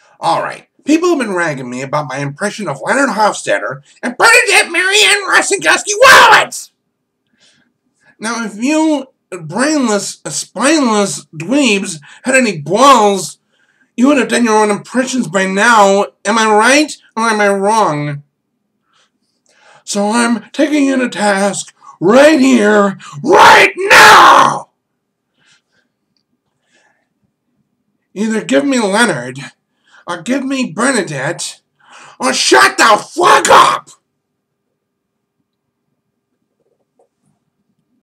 Alright, people have been ragging me about my impression of Leonard Hofstadter and Bernadette Marianne Rosenguski Wallace! Now, if you brainless, spineless dweebs had any balls, you would have done your own impressions by now. Am I right or am I wrong? So I'm taking you to task right here, right now! Either give me Leonard, or give me Bernadette, or shut the fuck up!